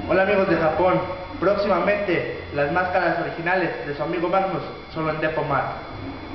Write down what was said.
Hola amigos de Japón, próximamente las máscaras originales de su amigo Magnus solo en Depomar.